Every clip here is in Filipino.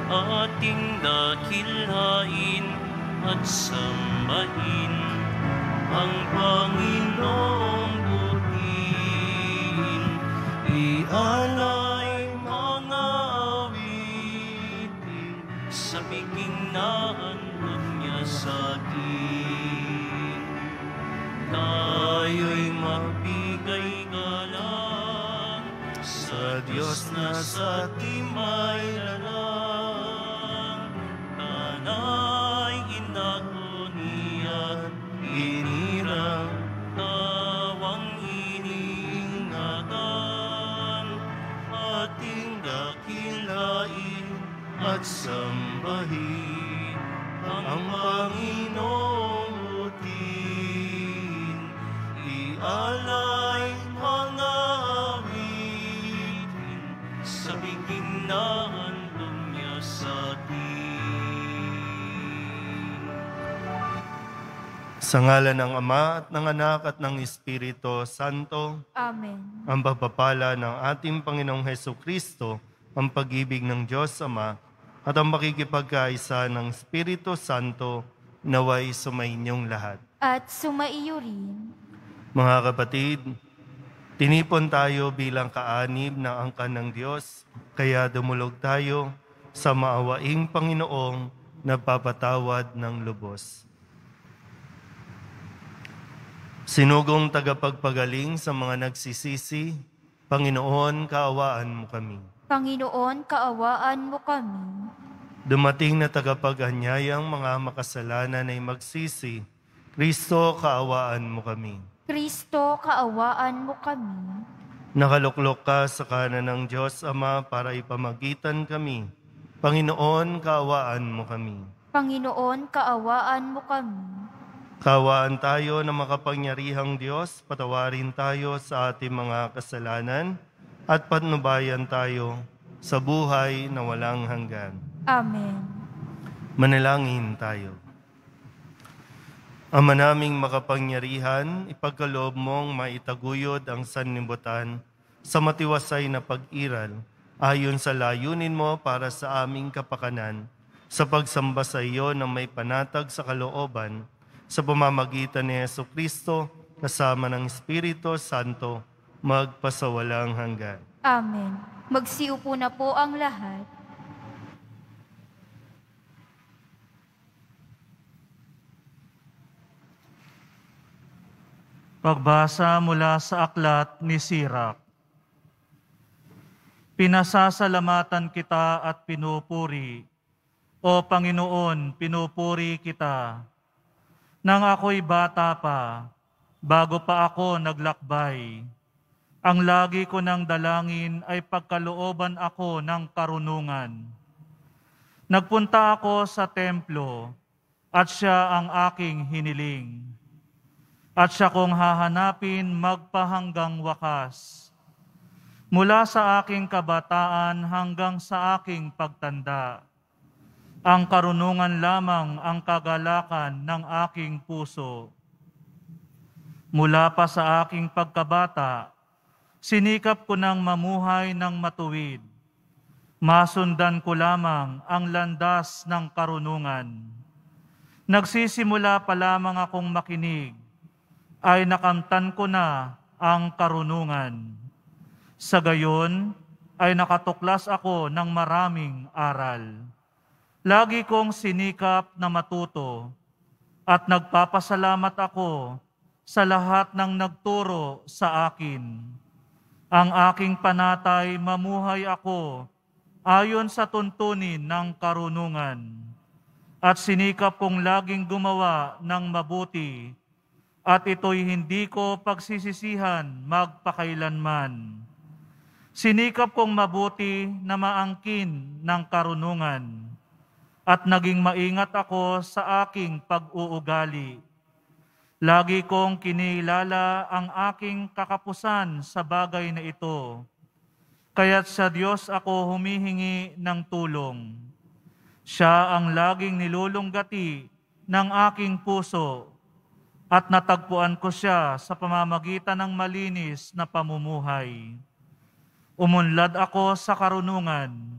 ating dakilain at sambahin ang Panginoong butin. Ialay mga awitin sa biging na handog niya sa atin. Tayo'y magbigay galang sa Diyos na sa ating may lalang. Tanay inako niya inirang tawang iniingatan, ating dakilain at sambahin ang Panginoong butin. Ialay mga awitin sa biging na handog niya sa atin. Sa ngalan ng Ama at ng Anak at ng Espiritu Santo. Amen. Ang pagpapala ng ating Panginoong Hesukristo, ang pag-ibig ng Diyos Ama, at ang makikipagkaisa ng Espiritu Santo naway sumainyong lahat. At sumaiyo rin. Mga kapatid, tinipon tayo bilang kaanib ng angkan ng Diyos, kaya dumulog tayo sa maawaing Panginoong nagpapatawad ng lubos. Sinugong tagapagpagaling sa mga nagsisisi, Panginoon, kaawaan mo kami. Panginoon, kaawaan mo kami. Dumating na tagapag-anyayang mga makasalanan ay magsisi, Kristo, kaawaan mo kami. Kristo, kaawaan mo kami. Nakaluklok ka sa kanan ng Diyos Ama para ipamagitan kami. Panginoon, kaawaan mo kami. Panginoon, kaawaan mo kami. Kaawaan tayo na makapangyarihang Diyos, patawarin tayo sa ating mga kasalanan at patnubayan tayo sa buhay na walang hanggan. Amen. Manalangin tayo. Ama naming makapangyarihan, ipagkaloob mong maitaguyod ang sanlibutan sa matiwasay na pag-iral ayon sa layunin mo para sa aming kapakanan, sa pagsamba sa iyo na may panatag sa kalooban, sa pamamagitan ni Hesukristo kasama ng Espiritu Santo, magpasawalang hanggan. Amen. Magsiupo na po ang lahat. Pagbasa mula sa aklat ni Sirach. Pinasasalamatan kita at pinupuri, O Panginoon, pinupuri kita. Nang ako'y bata pa, bago pa ako naglakbay, ang lagi ko ng dalangin ay pagkalooban ako ng karunungan. Nagpunta ako sa templo at siya ang aking hiniling. At siya kong hahanapin magpahanggang wakas. Mula sa aking kabataan hanggang sa aking pagtanda, ang karunungan lamang ang kagalakan ng aking puso. Mula pa sa aking pagkabata, sinikap ko ng mamuhay ng matuwid. Masundan ko lamang ang landas ng karunungan. Nagsisimula pa lamang akong makinig, ay nakamtan ko na ang karunungan. Sa gayon, ay nakatuklas ako ng maraming aral. Lagi kong sinikap na matuto at nagpapasalamat ako sa lahat ng nagturo sa akin. Ang aking panatay, mamuhay ako ayon sa tuntunin ng karunungan at sinikap kong laging gumawa ng mabuti at ito'y hindi ko pagsisisihan magpakailanman. Sinikap kong mabuti na maangkin ng karunungan at naging maingat ako sa aking pag-uugali. Lagi kong kinilala ang aking kakapusan sa bagay na ito, kaya't sa Diyos ako humihingi ng tulong. Siya ang laging nilulunggati ng aking puso at natagpuan ko siya sa pamamagitan ng malinis na pamumuhay. Umunlad ako sa karunungan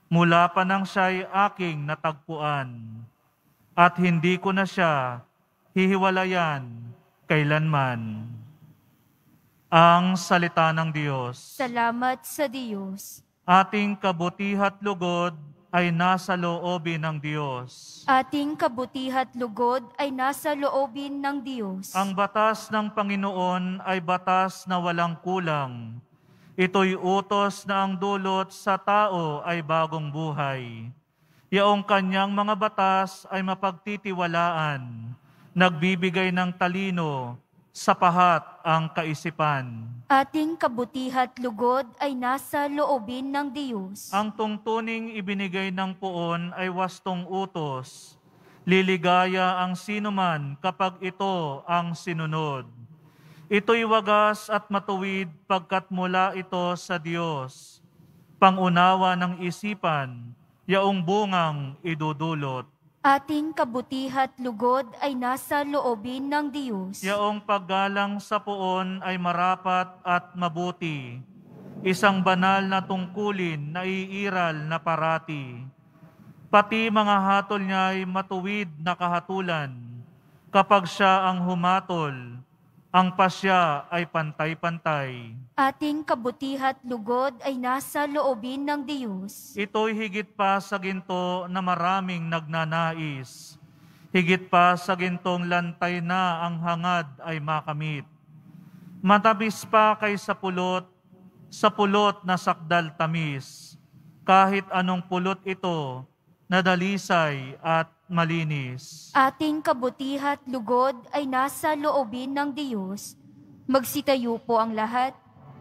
mula pa nang siya'y aking natagpuan, at hindi ko na siya hihiwalayan kailanman. Ang salita ng Diyos. Salamat sa Diyos. Ating kabutihat lugod ay nasa loobin ng Diyos. Ating kabutihat lugod ay nasa loobin ng Diyos. Ang batas ng Panginoon ay batas na walang kulang. Ito'y utos na ang dulot sa tao ay bagong buhay. Yaong kanyang mga batas ay mapagtitiwalaan, nagbibigay ng talino, sa pahat ang kaisipan. Ating kabutihat lugod ay nasa loobin ng Diyos. Ang tungtuning ibinigay ng poon ay wastong utos. Liligaya ang sinuman kapag ito ang sinunod. Ito'y wagas at matuwid pagkat mula ito sa Diyos. Pangunawa ng isipan, yaong bungang idudulot. Ating kabutihat lugod ay nasa loobin ng Diyos. Yaong paggalang sa poon ay marapat at mabuti. Isang banal na tungkulin na iiral na parati. Pati mga hatol niya ay matuwid na kahatulan. Kapag siya ang humatol, ang pasya ay pantay-pantay. Ating kabutihat lugod ay nasa loobin ng Diyos. Ito'y higit pa sa ginto na maraming nagnanais. Higit pa sa gintong lantay na ang hangad ay makamit. Matabis pa kay sa pulot na sakdal tamis. Kahit anong pulot ito, nadalisay at malinis. Ating kabutihat lugod ay nasa loobin ng Diyos. Magsitayo po ang lahat.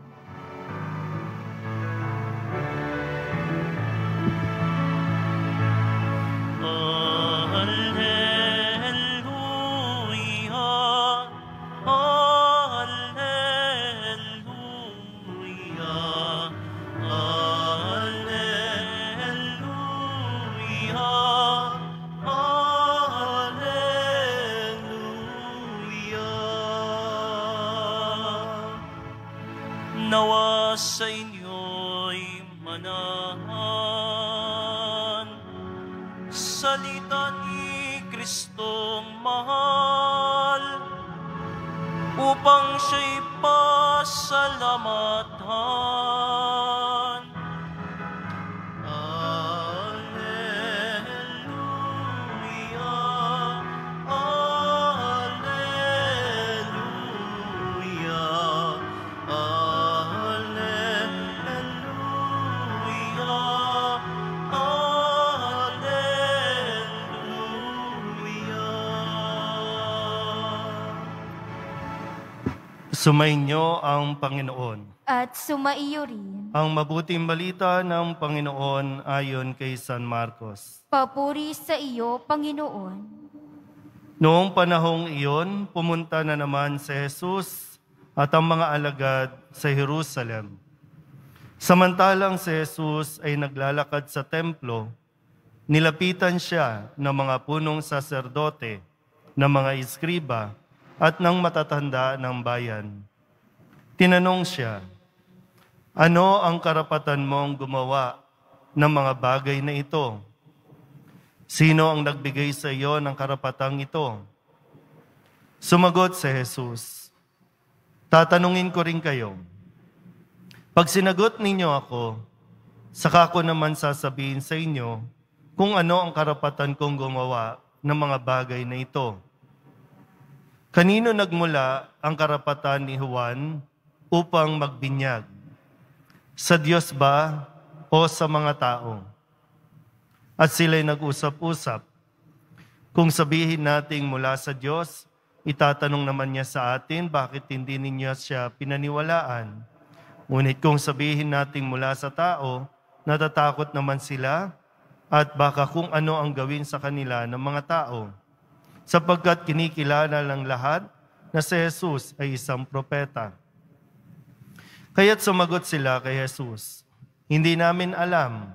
Nawa sa inyo'y manahan, salita ni Kristong mahal, upang siya'y pasalamatan. Sumainyo ang Panginoon. At sumaiyo rin. Ang mabuting balita ng Panginoon ayon kay San Marcos. Papuri sa iyo, Panginoon. Noong panahong iyon, pumunta na naman si Jesus at ang mga alagad sa Jerusalem. Samantalang si Jesus ay naglalakad sa templo, nilapitan siya ng mga punong saserdote, ng mga iskriba, at ng matatanda ng bayan. Tinanong siya, ano ang karapatan mong gumawa ng mga bagay na ito? Sino ang nagbigay sa iyo ng karapatang ito? Sumagot si Jesus, tatanungin ko rin kayo. Pag sinagot ninyo ako, saka ko naman sasabihin sa inyo kung ano ang karapatan kong gumawa ng mga bagay na ito. Kanino nagmula ang karapatan ni Juan upang magbinyag? Sa Diyos ba o sa mga tao? At sila'y nag-usap-usap. Kung sabihin nating mula sa Diyos, itatanong naman niya sa atin bakit hindi ninyo siya pinaniwalaan. Ngunit kung sabihin nating mula sa tao, natatakot naman sila at baka kung ano ang gawin sa kanila ng mga tao. Sapagkat kinikilala ng lahat na si Jesus ay isang propeta. Kaya't sumagot sila kay Jesus, hindi namin alam.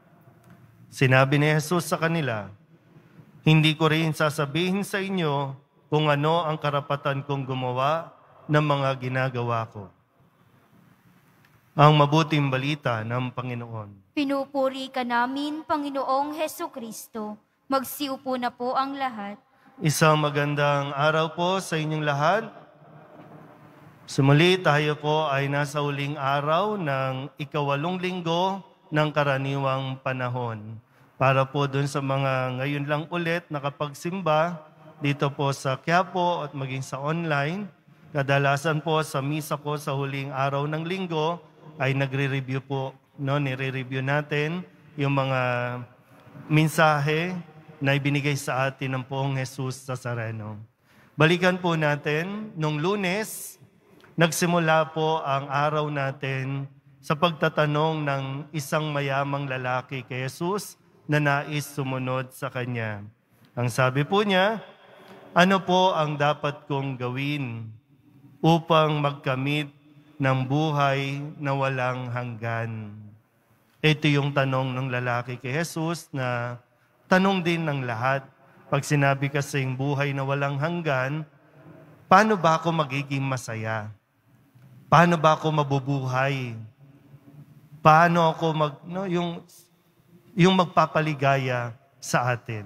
Sinabi ni Jesus sa kanila, hindi ko rin sasabihin sa inyo kung ano ang karapatan kong gumawa ng mga ginagawa ko. ang mabuting balita ng Panginoon. Pinupuri ka namin, Panginoong Hesukristo. Magsiupo na po ang lahat. Isang magandang araw po sa inyong lahat. Sumuli tayo po ay nasa huling araw ng ika-8 linggo ng karaniwang panahon. Para po dun sa mga ngayon lang ulit nakapagsimba dito po sa Quiapo at maging sa online. Kadalasan po sa misa ko sa huling araw ng linggo ay nagre-review po, nire-review natin yung mga mensahe na ibinigay sa atin ng Poong Jesus Nazareno. Balikan po natin, nung Lunes, nagsimula po ang araw natin sa pagtatanong ng isang mayamang lalaki kay Jesus na nais sumunod sa Kanya. Ang sabi po niya, ano po ang dapat kong gawin upang magkamit ng buhay na walang hanggan? Ito yung tanong ng lalaki kay Jesus na tanong din ng lahat. Pag sinabi kasing buhay na walang hanggan, paano ba ako magiging masaya? Paano ba ako mabubuhay? Paano ako yung magpapaligaya sa atin?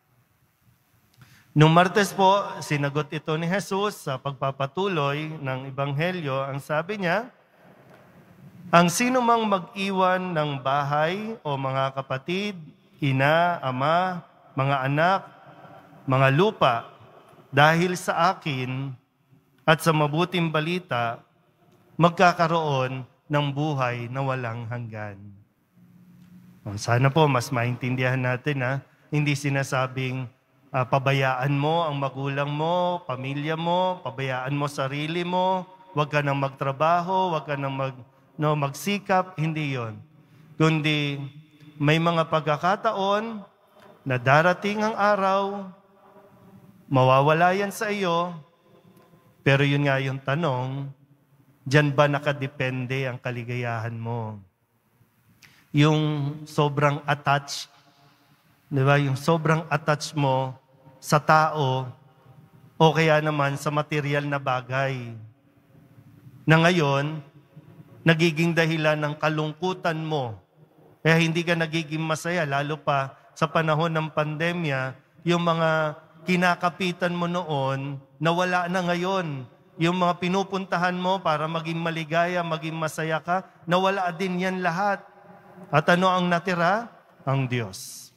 Nung Martes po, sinagot ito ni Jesus sa pagpapatuloy ng Ebanghelyo. Ang sabi niya, ang sino mang mag-iwan ng bahay o mga kapatid, ina, ama, mga anak, mga lupa, dahil sa akin at sa mabuting balita, magkakaroon ng buhay na walang hanggan. Sana po mas maintindihan natin na hindi sinasabing pabayaan mo ang magulang mo, pamilya mo, pabayaan mo sarili mo, huwag ka nang magtrabaho, huwag ka nang magsikap, hindi yon. Kundi may mga pagkakataon na darating ang araw, mawawala yan sa iyo, pero yun nga yung tanong, diyan ba nakadepende ang kaligayahan mo? Yung sobrang attached, di ba? Yung sobrang attached mo sa tao o kaya naman sa material na bagay na ngayon, nagiging dahilan ng kalungkutan mo. Kaya hindi ka nagiging masaya, lalo pa sa panahon ng pandemya, yung mga kinakapitan mo noon, nawala na ngayon. Yung mga pinupuntahan mo para maging maligaya, maging masaya ka, nawala din yan lahat. At ano ang natira? Ang Diyos.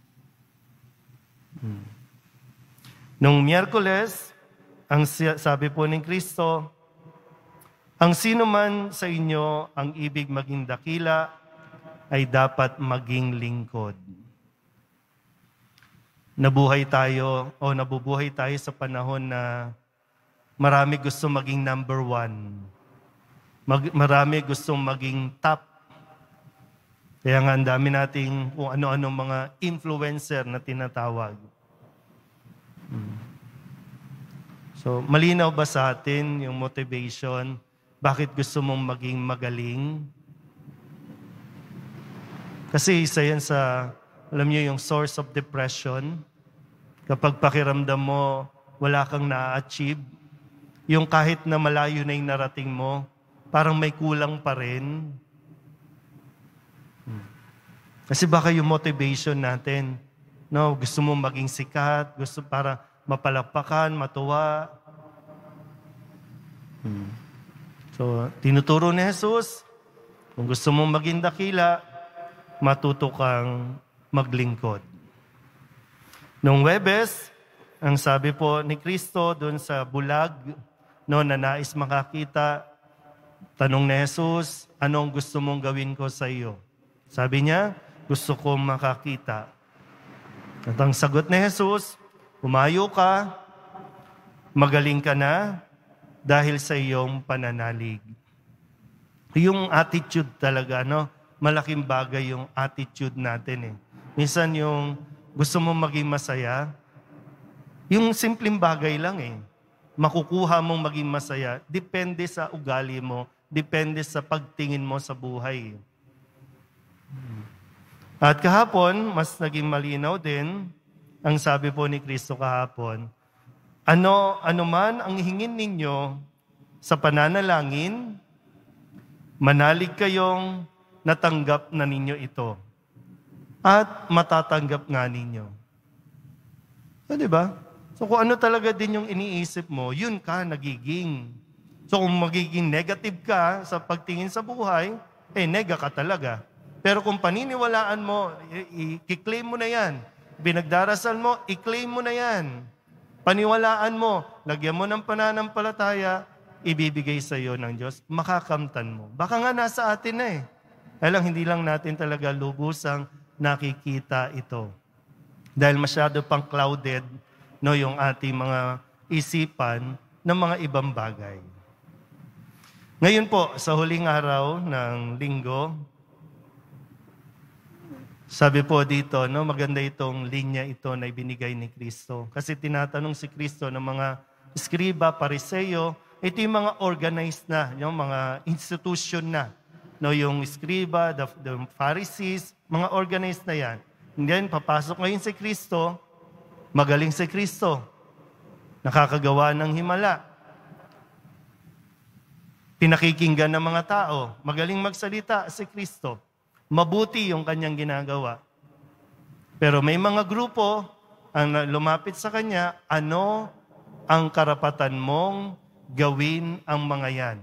Nung Miyerkules, ang sabi po ni Kristo, ang sino man sa inyo ang ibig maging dakila, ay dapat maging lingkod. Nabubuhay tayo sa panahon na marami gusto maging number 1. Marami gusto maging top. Kaya nga ang dami nating kung ano-ano mga influencer na tinatawag. So, malinaw ba sa atin yung motivation? Bakit gusto mong maging magaling? Kasi isa yan sa, alam niyo, yung source of depression. Kapag pakiramdam mo, wala kang na-achieve, yung kahit na malayo na yung narating mo, parang may kulang pa rin. Kasi baka yung motivation natin, gusto mong maging sikat, gusto para mapalakpakan, matuwa. So, tinuturo ni Jesus, kung gusto mong maging dakila, matuto kang maglingkod. Nung Huwebes, ang sabi po ni Kristo doon sa bulag, na nais makakita, tanong ni Jesus, anong gusto mong gawin ko sa iyo? Sabi niya, gusto kong makakita. At ang sagot ni Jesus, humayo ka, magaling ka na, dahil sa iyong pananalig. Yung attitude talaga, malaking bagay yung attitude natin. Minsan yung gusto mong maging masaya, yung simpleng bagay lang makukuha mong maging masaya, depende sa ugali mo, depende sa pagtingin mo sa buhay. At kahapon, mas naging malinaw din, ang sabi po ni Kristo kahapon, ano man ang hingin ninyo sa pananalangin, Manalig kayong natanggap na ninyo ito at matatanggap nga ninyo. So, di ba? So, kung ano talaga din yung iniisip mo, yun ka nagiging. So, kung magiging negative ka sa pagtingin sa buhay, nega ka talaga. Pero kung paniniwalaan mo, i-claim mo na yan. Binagdarasal mo, i-claim mo na yan. Paniwalaan mo, lagyan mo ng pananampalataya, ibibigay sa iyo ng Diyos, makakamtan mo. Baka nga nasa atin na Alang hindi lang natin talaga lubusang nakikita ito. Dahil masyado pang clouded yung ating mga isipan ng mga ibang bagay. Ngayon po, sa huling araw ng linggo, sabi po dito, maganda itong linya ito na ibinigay ni Kristo. Kasi tinatanong si Kristo ng mga skriba, pariseo, ito yung mga organized na, yung mga institution na. Yung skriba, the Pharisees, mga organized na yan. And then, papasok ngayon si Kristo, magaling si Kristo, nakakagawa ng himala. Pinakikinggan ng mga tao, magaling magsalita si Kristo. Mabuti yung kanyang ginagawa. Pero may mga grupo ang lumapit sa kanya, ano ang karapatan mong gawin ang mga yan?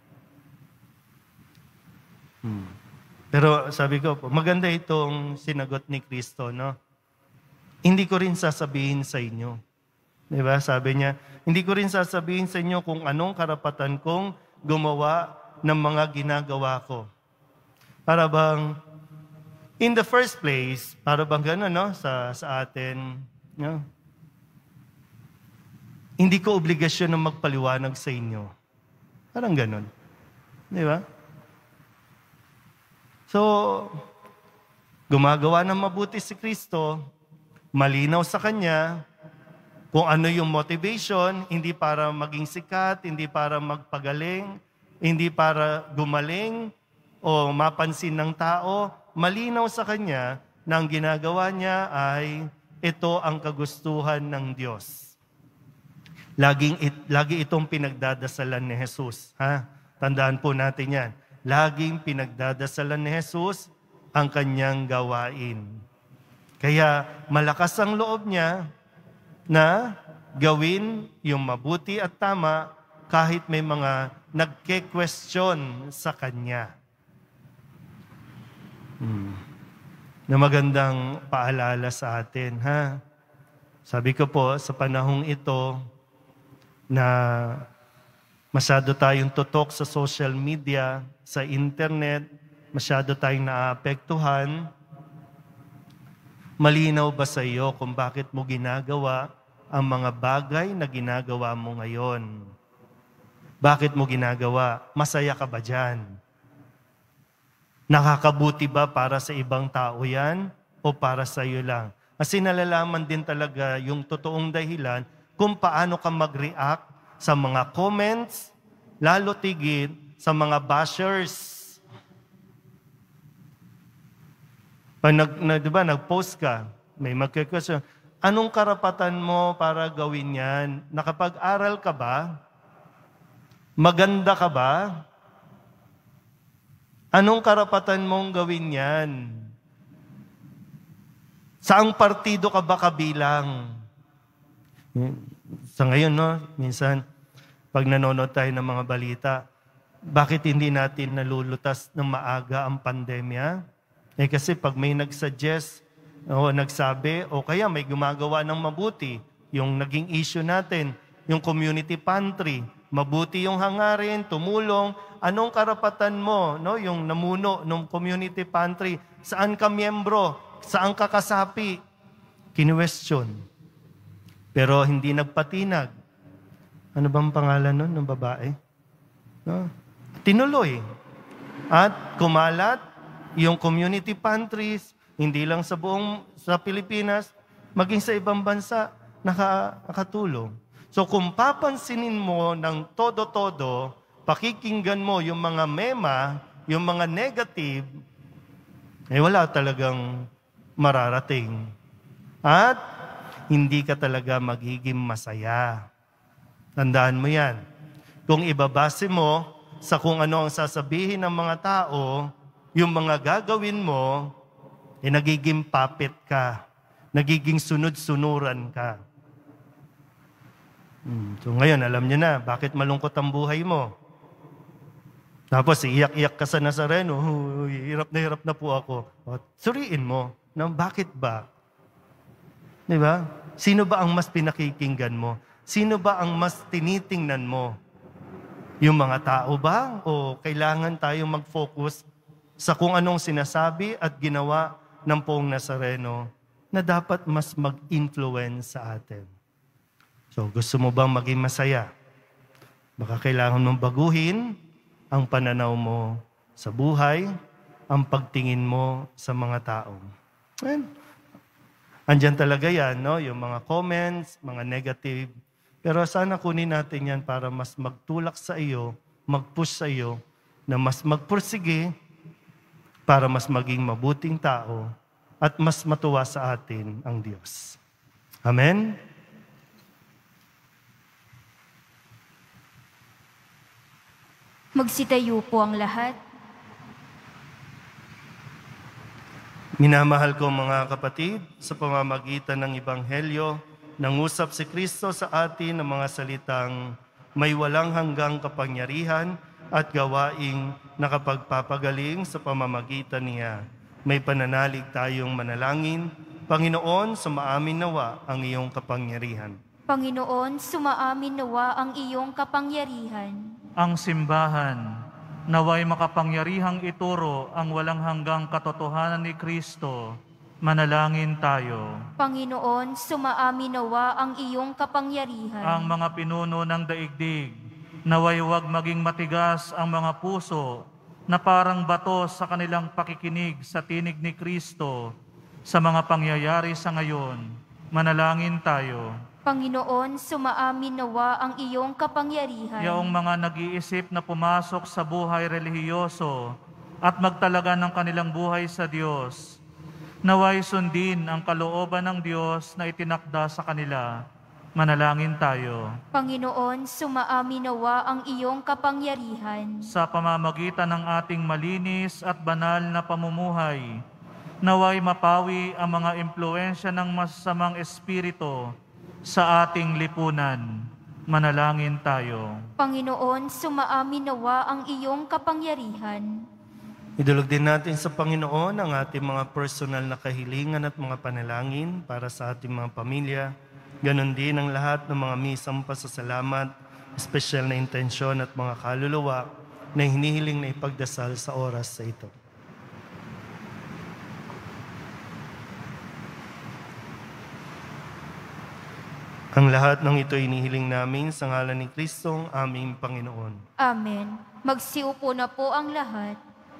Pero sabi ko, maganda itong sinagot ni Kristo, Hindi ko rin sasabihin sa inyo. Diba? Sabi niya, hindi ko rin sasabihin sa inyo kung anong karapatan kong gumawa ng mga ginagawa ko. Para bang, in the first place, para bang gano'n, sa atin, hindi ko obligasyon na magpaliwanag sa inyo. Parang gano'n. Di ba? So, gumagawa ng mabuti si Kristo, malinaw sa Kanya, kung ano yung motivation, hindi para maging sikat, hindi para magpagaling, hindi para gumaling, o mapansin ng tao, malinaw sa Kanya na ang ginagawa niya ay ito ang kagustuhan ng Diyos. Lagi itong pinagdadasalan ni Jesus. Tandaan po natin yan. Laging pinagdadasalan ni Jesus ang kanyang gawain. Kaya malakas ang loob niya na gawin yung mabuti at tama kahit may mga nagke-question sa kanya. Na magandang paalala sa atin, Sabi ko po, sa panahong ito na masyado tayong tutok sa social media, sa internet, masyado tayong naapektuhan, malinaw ba sa iyo kung bakit mo ginagawa ang mga bagay na ginagawa mo ngayon? Bakit mo ginagawa? Masaya ka ba dyan? Nakakabuti ba para sa ibang tao yan o para sa iyo lang? Kasi nalalaman din talaga yung totoong dahilan kung paano ka mag-react sa mga comments, lalo tigit sa mga bashers. Pag diba, nag-post ka, may magkikasyon, anong karapatan mo para gawin yan? Nakapag-aral ka ba? Maganda ka ba? Anong karapatan mong gawin yan? Saang partido ka ba kabilang? Sa ngayon, minsan, pag nanonood tayo ng mga balita, bakit hindi natin nalulutas ng maaga ang pandemya? Kasi pag may nagsuggest, o nagsabi, o kaya may gumagawa ng mabuti, yung naging issue natin, yung community pantry, mabuti yung hangarin, tumulong, anong karapatan mo, yung namuno ng community pantry, saan ka miyembro, saan ka kasapi, kinwestiyon. Pero hindi nagpatinag. Ano bang pangalan nun ng babae? Tinuloy. At kumalat yung community pantries, hindi lang sa Pilipinas, maging sa ibang bansa, nakatulong. So kung papansinin mo ng todo-todo, pakikinggan mo yung mga mema, yung mga negative, wala talagang mararating. At hindi ka talaga magiging masaya. Tandaan mo yan. Kung ibabase mo sa kung ano ang sasabihin ng mga tao, yung mga gagawin mo, nagiging puppet ka, nagiging sunod-sunuran ka. So ngayon, alam niyo na, bakit malungkot ang buhay mo? Tapos iyak-iyak ka sa Nazareno, hirap na po ako. Suriin mo, bakit ba? Di ba? Sino ba ang mas pinakikinggan mo? Sino ba ang mas tinitingnan mo? Yung mga tao ba? O kailangan tayong mag-focus sa kung anong sinasabi at ginawa ng Poong Nazareno na dapat mas mag-influence sa atin? So, gusto mo bang maging masaya? Baka kailangan mong baguhin ang pananaw mo sa buhay, ang pagtingin mo sa mga tao. Andyan talaga yan, no? Yung mga comments, mga negative. Pero sana kunin natin yan para mas magtulak sa iyo, mag-push sa iyo, na mas magpursige para mas maging mabuting tao at mas matuwa sa atin ang Diyos. Amen? Magsitayo po ang lahat. Minamahal ko mga kapatid, sa pamamagitan ng Ebanghelyo, nangusap si Kristo sa atin ng mga salitang may walang hanggang kapangyarihan at gawaing nakapagpapagaling sa pamamagitan niya. May pananalig tayong manalangin, Panginoon, sumaamin nawa ang iyong kapangyarihan. Panginoon, sumaamin nawa ang iyong kapangyarihan. Ang simbahan, naway makapangyarihang ituro ang walang hanggang katotohanan ni Kristo. Manalangin tayo. Panginoon, sumaamin nawa ang iyong kapangyarihan. Ang mga pinuno ng daigdig, naway huwag maging matigas ang mga puso na parang bato sa kanilang pakikinig sa tinig ni Kristo sa mga pangyayari sa ngayon. Manalangin tayo. Panginoon, sumaamin nawa ang iyong kapangyarihan. Yaong mga nag-iisip na pumasok sa buhay relihiyoso at magtalaga ng kanilang buhay sa Diyos, naway sundin ang kalooban ng Diyos na itinakda sa kanila. Manalangin tayo. Panginoon, sumaamin nawa ang iyong kapangyarihan. Sa pamamagitan ng ating malinis at banal na pamumuhay, naway mapawi ang mga impluensya ng masasamang espiritu sa ating lipunan. Manalangin tayo. Panginoon, sumaamin nawa ang iyong kapangyarihan. Idulog din natin sa Panginoon ang ating mga personal na kahilingan at mga panalangin para sa ating mga pamilya. Ganon din ang lahat ng mga misang pasasalamat, espesyal na intensyon at mga kaluluwa na hinihiling na ipagdasal sa oras sa ito. Ang lahat ng ito inihiling namin sa ngalan ni Kristong aming Panginoon. Amen. Magsiupo na po ang lahat.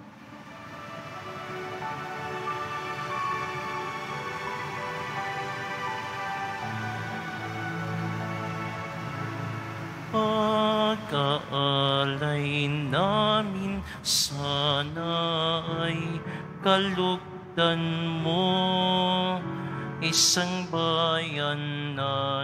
Pagkaalay namin sana ay kalugdan mo. Isang bayan na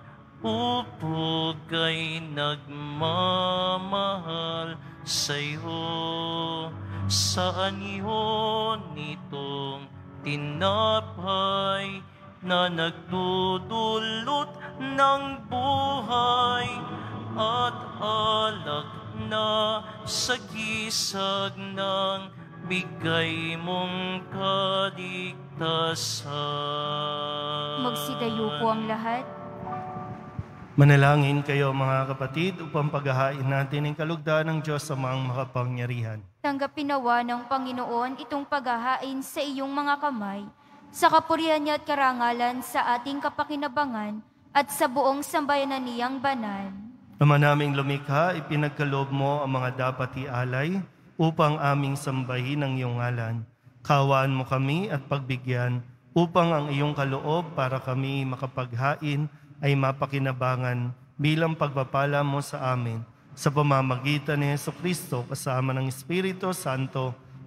nagpupugay, nagmamahal sa'yo. Saan yun itong tinapay na nagdudulot ng buhay at alak na sa gisag ng bigay mong kaligtasan. Magsitayo po ang lahat. Manalangin kayo mga kapatid upang paghahain natin ang kalugdan ng Diyos sa mga makapangyarihan. Tanggapin nawa ng Panginoon itong paghahain sa iyong mga kamay, sa kapurihan niya at karangalan sa ating kapakinabangan at sa buong sambayanan niyang banal. Ama naming lumikha, ipinagkaloob mo ang mga dapat ialay upang aming sambahin ang iyong ngalan. Kaawaan mo kami at pagbigyan upang ang iyong kaloob para kami makapaghain ay mapakinabangan bilang pagpapala mo sa amin sa pamamagitan ni Jesucristo kasama ng Espiritu Santo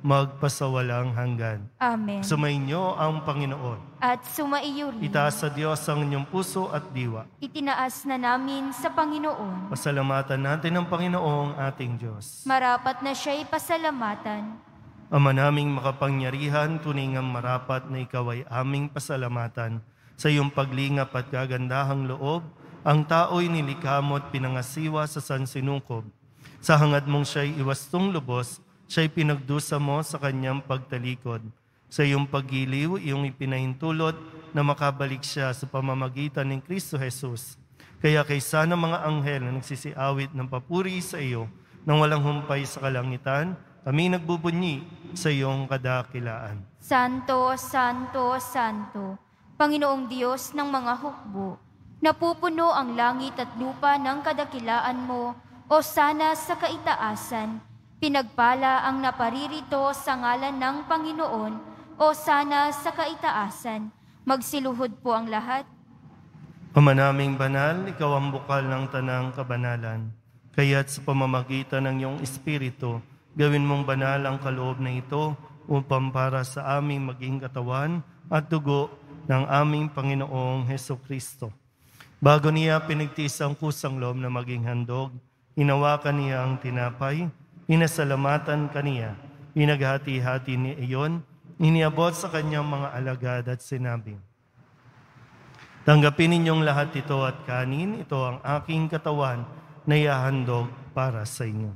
magpasawalang hanggan. Amen. Sumainyo ang Panginoon. At sumaiyo rin. Itaas sa Diyos ang inyong puso at diwa. Itinaas na namin sa Panginoon. Pasalamatan natin ang Panginoong ating Diyos. Marapat na siya'y pasalamatan. Ama naming makapangyarihan, tunay ngang marapat na ikaw ay aming pasalamatan. Sa iyong paglingap at gagandahang loob, ang tao'y nilikha mo at pinangasiwa sa sansinukob. Sa hangad mong siya'y iwastong lubos, siya'y pinagdusa mo sa kanyang pagtalikod. Sa iyong paggiliw, iyong ipinahintulot na makabalik siya sa pamamagitan ng Kristo Jesus. Kaya kaysa ng mga anghel na nagsisiawit ng papuri sa iyo, nang walang humpay sa kalangitan, kami nagbubunyi sa iyong kadakilaan. Santo, Santo, Santo, Panginoong Diyos ng mga hukbo, napupuno ang langit at lupa ng kadakilaan mo, o sana sa kaitaasan. Pinagpala ang naparirito sa ngalan ng Panginoon, o sana sa kaitaasan. Magsiluhod po ang lahat. Ama naming banal, ikaw ang bukal ng tanang kabanalan. Kaya't sa pamamagitan ng iyong Espiritu, gawin mong banal ang kaloob na ito upang para sa aming maging katawan at dugo ng aming Panginoong Hesukristo. Bago niya pinagtiis ang kusang loob na maging handog, hinawakan niya ang tinapay, inasalamatan kaniya, pinaghati-hati ni iyon, iniabot sa kanyang mga alagad at sinabi, tanggapin ninyong lahat ito at kanin, ito ang aking katawan na ihahandog para sa inyo.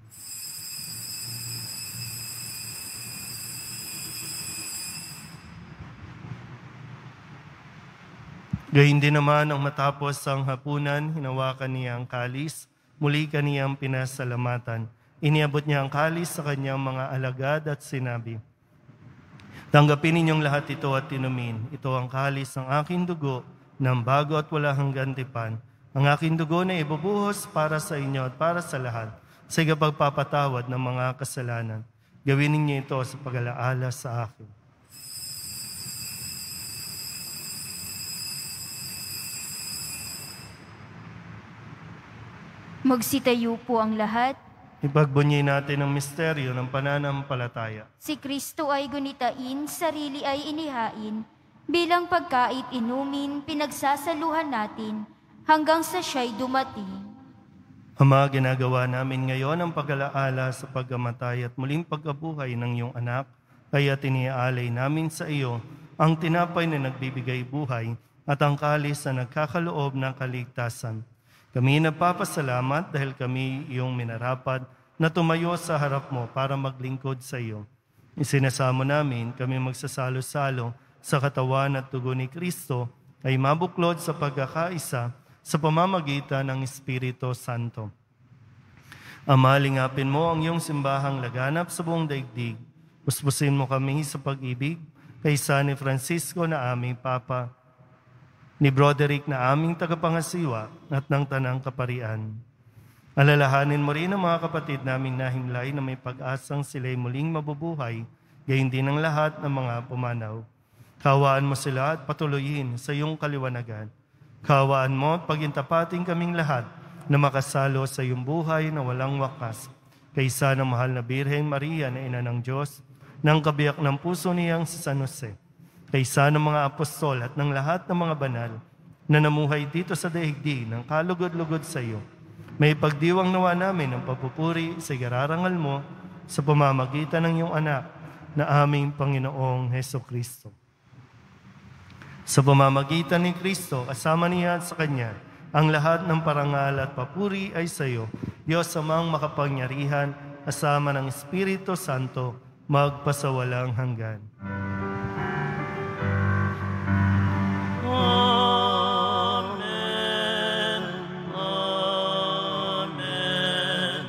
Gayun din naman ang matapos ang hapunan, hinawakan niya ang kalis, muli kaniyang pinasalamatan. Iniabot niya ang kalis sa kanyang mga alagad at sinabi, tanggapin ninyong lahat ito at inumin. Ito ang kalis ng aking dugo ng bago at wala hanggang tipan. Ang aking dugo na ibubuhos para sa inyo at para sa lahat sa pagpapatawad ng mga kasalanan. Gawin ninyo ito sa pag-alaala sa akin. Magsitayo po ang lahat. Ipagbunyi natin ang misteryo ng pananampalataya. Si Kristo ay gunitain, sarili ay inihain. Bilang pagkait inumin, pinagsasaluhan natin hanggang sa siya'y dumating. Ama, ginagawa namin ngayon ang pag-alaala sa pagkamatay at muling pagkabuhay ng iyong anak, kaya tiniaalay namin sa iyo ang tinapay na nagbibigay buhay at ang kalis na nagkakaloob ng kaligtasan. Kami nagpapasalamat dahil kami iyong minarapat na tumayo sa harap mo para maglingkod sa iyo. Isinasamo namin kami magsasalo-salo sa katawan at dugo ni Kristo ay mabuklod sa pagkakaisa sa pamamagitan ng Espiritu Santo. Ama, lingapin mo ang iyong simbahang laganap sa buong daigdig. Puspusin mo kami sa pag-ibig kaysa ni Francisco na aming Papa, ni Broderick na aming tagapangasiwa at ng Tanang Kaparian. Alalahanin mo rin ang mga kapatid naming nahimlay na may pag-asang sila'y muling mabubuhay, gayon din ang lahat ng mga pumanaw. Kawaan mo sila at patuloyin sa iyong kaliwanagan. Kawaan mo at pagintapating kaming lahat na makasalo sa iyong buhay na walang wakas. Kaysa ng mahal na Birhen Maria na Ina ng Diyos, ng kabiyak ng puso niyang si San Jose, kaysa ng mga apostol at ng lahat ng mga banal na namuhay dito sa daigdig ng kalugod-lugod sa iyo. May pagdiwang nawa namin ang papupuri sa igararangal mo sa pamamagitan ng iyong anak na aming Panginoong Hesukristo. Sa pamamagitan ni Kristo, kasama niya at sa Kanya, ang lahat ng parangal at papuri ay sa iyo, Diyos amang makapangyarihan, kasama ng Espiritu Santo, magpasawalang hanggan. Amen. Amen.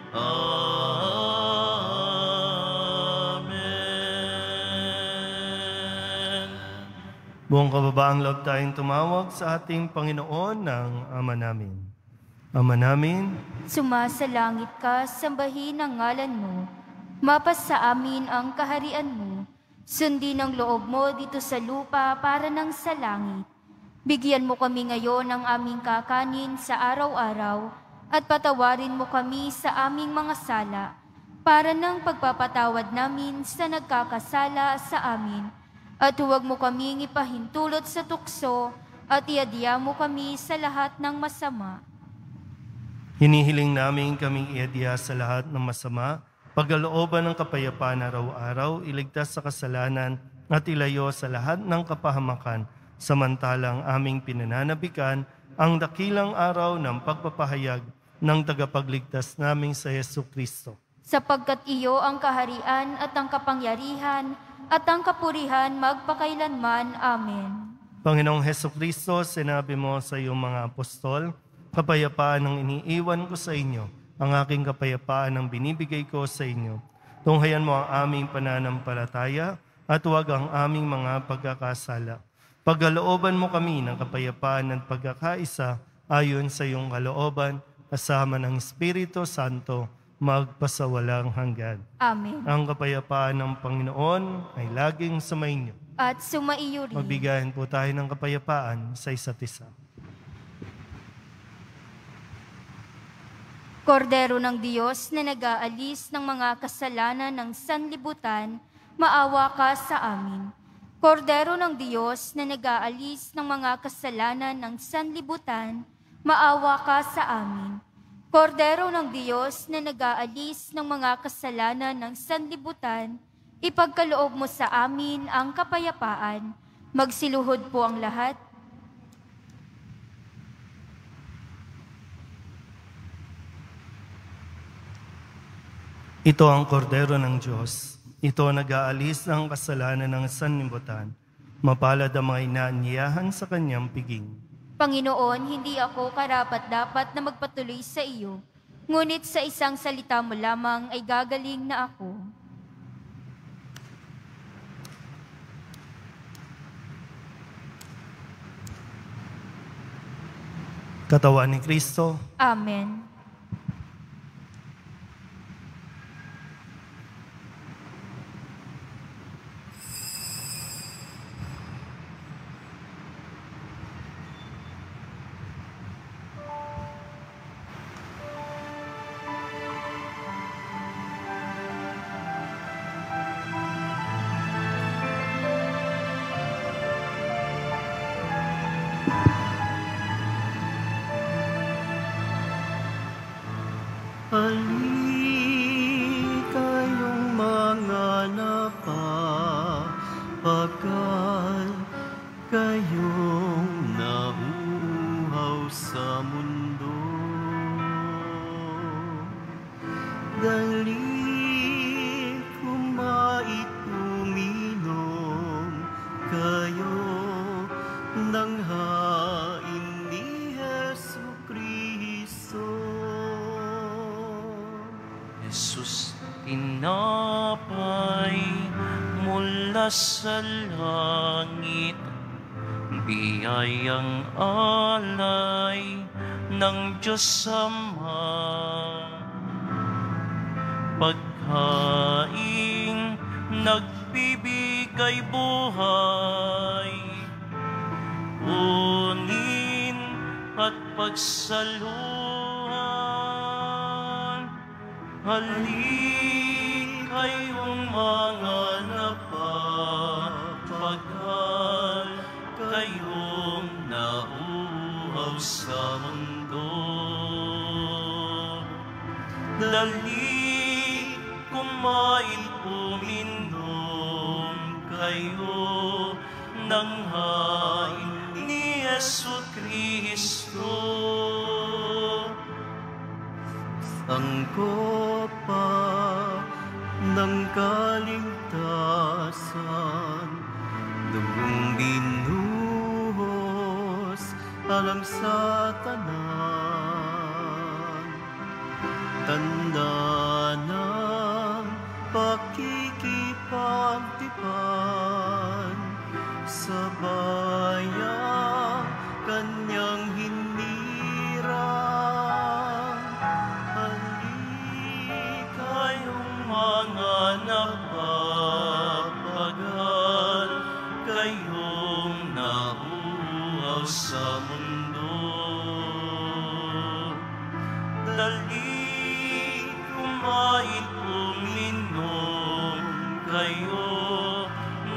Amen. Buong kababaang loob tayong tumawag sa ating Panginoon ng Ama namin. Ama namin, Sumasalangit ka, sambahin ang ngalan mo. Mapas sa amin ang kaharian mo. Sundin ang loob mo dito sa lupa para nang sa langit. Bigyan mo kami ngayon ng aming kakanin sa araw-araw at patawarin mo kami sa aming mga sala para ng pagpapatawad namin sa nagkakasala sa amin. At huwag mo kaming ipahintulot sa tukso at iadya mo kami sa lahat ng masama. Hinihiling namin kaming iadya sa lahat ng masama, pagkalooban ng kapayapaan araw-araw, iligtas sa kasalanan at ilayo sa lahat ng kapahamakan, samantalang aming pinananabikan ang dakilang araw ng pagpapahayag ng tagapagligtas naming sa Yesu Kristo. Sapagkat iyo ang kaharian at ang kapangyarihan at ang kapurihan magpakailanman. Amen. Panginoong Heso Kristo, sinabi mo sa iyong mga apostol, kapayapaan ang iniiwan ko sa inyo, ang aking kapayapaan ang binibigay ko sa inyo. Tunghayan mo ang aming pananampalataya at huwag ang aming mga pagkakasala. Pagkalooban mo kami ng kapayapaan at pagkakaisa ayon sa iyong kalooban, kasama ng Espiritu Santo, magpasawalang hanggan. Amen. Ang kapayapaan ng Panginoon ay laging sumainyo. At sumaiyo rin. Magbigayan po tayo ng kapayapaan sa isa't isa. Kordero ng Diyos na nag-aalis ng mga kasalanan ng sanlibutan, maawa ka sa amin. Kordero ng Diyos na nag-aalis ng mga kasalanan ng sanlibutan, maawa ka sa amin. Kordero ng Diyos na nag-aalis ng mga kasalanan ng sanlibutan, ipagkaloob mo sa amin ang kapayapaan. Magsiluhod po ang lahat. Ito ang kordero ng Diyos. Ito nag-aalis ng kasalanan ng sanlibutan. Mapalad ang mga inaanyayahan sa kanyang piging. Panginoon, hindi ako karapat-dapat na magpatuloy sa iyo, ngunit sa isang salita mo lamang ay gagaling na ako. Katawan ni Kristo. Amen. Kayong mga napapagkat, kayong nahuhaw sa mundo. Dali kumait uminom kayo ng hain ni Jesu Kristo. Jesus, tinapay mula sa langit, biyayang alay ng Diyos Ama. Pagkaing nagbibigay buhay, unin at pagsaluhan. Halik kayong mga napapagkat, kayong nauhaw sa mundo. Dali kumain uminom kayo ng hain ni Jesu Kristo. Ang kopa ng kaligtasan, dugong binuhos alang sa tanan. Tanda ng pakikipagtipan sa bayang kanyang hinirang. Halik kayong mga napapagal, kayong nahuhaw sa mundo. Dali kumain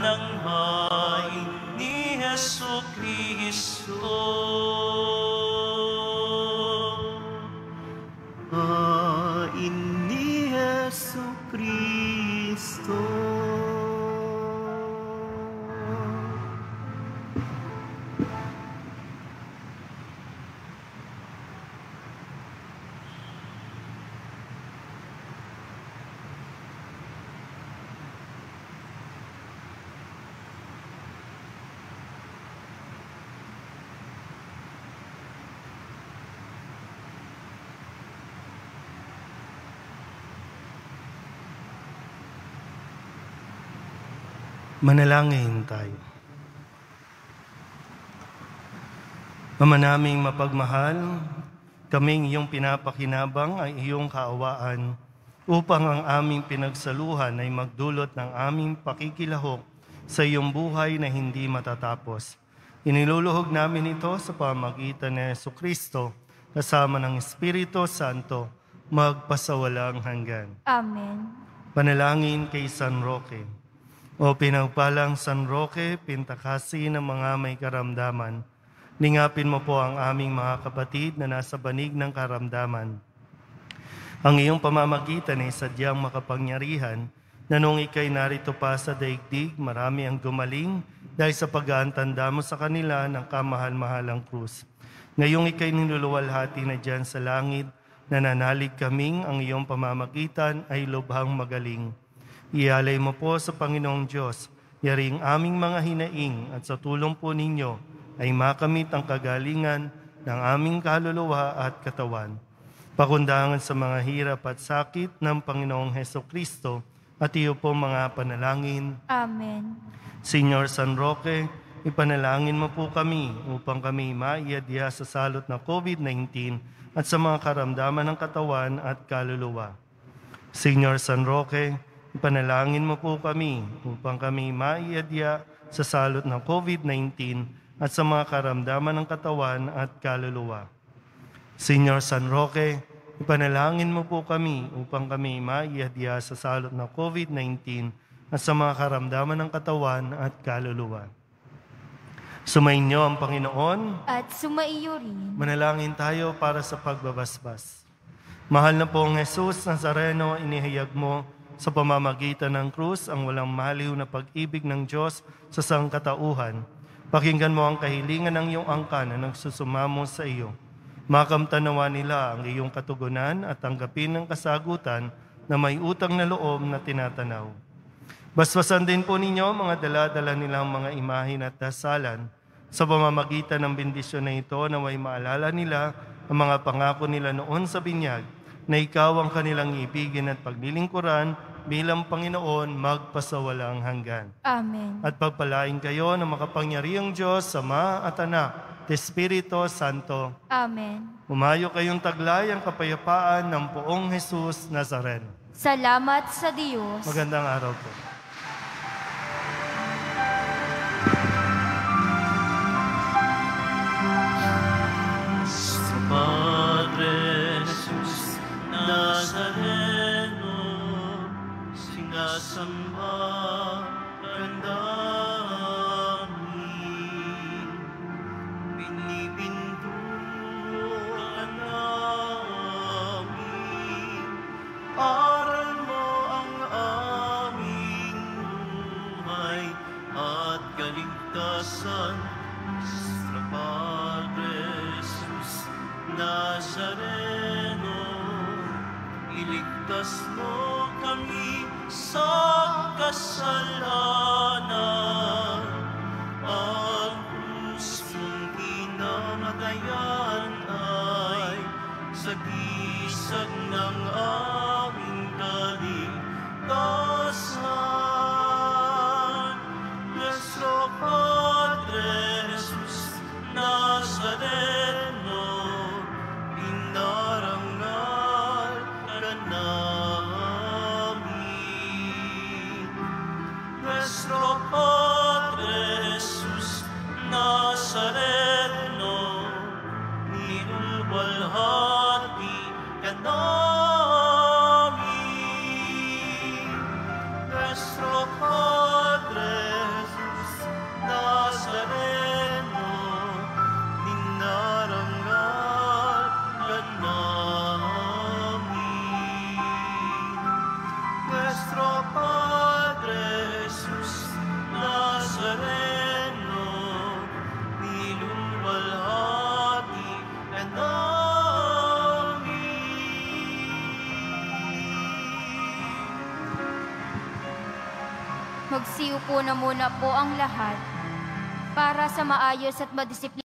ng hain ni Jesucristo. Hain ni Jesucristo. Manalangin tayo. Ama naming mapagmahal, kaming iyong pinapakinabang ay iyong kaawaan upang ang aming pinagsaluhan ay magdulot ng aming pakikilahok sa iyong buhay na hindi matatapos. Iniluluhog namin ito sa pamagitan ni Jesucristo kasama ng Espiritu Santo magpasawalang hanggan. Amen. Panalangin kay San Roque. O pinagpalang San Roque, pintakasi ng mga may karamdaman, lingapin mo po ang aming mga kapatid na nasa banig ng karamdaman. Ang iyong pamamagitan ay sadyang makapangyarihan na nung ikay narito pa sa daigdig, marami ang gumaling dahil sa pag-aantanda mo sa kanila ng kamahal-mahalang krus. Ngayong ikay niluluwalhati na dyan sa langit, nananalig kaming ang iyong pamamagitan ay lubhang magaling. Ialay mo po sa Panginoong Diyos, yaring aming mga hinaing at sa tulong po ninyo ay makamit ang kagalingan ng aming kaluluwa at katawan. Pakundangan sa mga hirap at sakit ng Panginoong Hesukristo at iyo po mga panalangin. Amen. Señor San Roque, ipanalangin mo po kami upang kami maiadya sa salot ng COVID-19 at sa mga karamdaman ng katawan at kaluluwa. Señor San Roque, ipanalangin mo po kami upang kami maiadya sa salot ng COVID-19 at sa mga karamdaman ng katawan at kaluluwa. Señor San Roque, ipanalangin mo po kami upang kami maiadya sa salot ng COVID-19 at sa mga karamdaman ng katawan at kaluluwa. Sumainyo ang Panginoon At sumaiyo rin. Manalangin tayo para sa pagbabasbas. Mahal na pong Jesus Nazareno, inihayag mo sa pamamagitan ng krus ang walang maliw na pag-ibig ng Diyos sa sangkatauhan. Pakinggan mo ang kahilingan ng iyong angkan na nagsusumamo sa iyo. Makamtanawa nila ang iyong katugunan at tanggapin ng kasagutan na may utang na loob na tinatanaw. Basbasan din po ninyo mga dala-dala nilang mga imahin at dasalan sa pamamagitan ng bendisyon na ito na may maalala nila ang mga pangako nila noon sa binyag na ikaw ang kanilang ibigin at paglilingkuran bilang Panginoon magpasawalang hanggan. Amen. At pagpalain kayo ng makapangyarihang Diyos, Ama at Anak, at Espiritu Santo. Amen. Umayo kayong taglay ang kapayapaan ng poong Jesus Nazareno. Salamat sa Diyos. Magandang araw po. Sa Padre Jesus Nazareno, sinasamba ka namin, pinipintuan namin, aral mo ang aming buhay at kaligtasan. Sa Padre Jesus Nazareno, iligtas mo kami sa kasalanan. Ang pusong kinamatayan ay sagisag ng aming kaligtasan. Nuestro Padre Jesus Nazareno, inarangal ka namin. Nuestro Padre Jesus Nazareno, nilulwalhati ka namin. Nuestro Padre Magsiupo na muna po ang lahat para sa maayos at madisiplina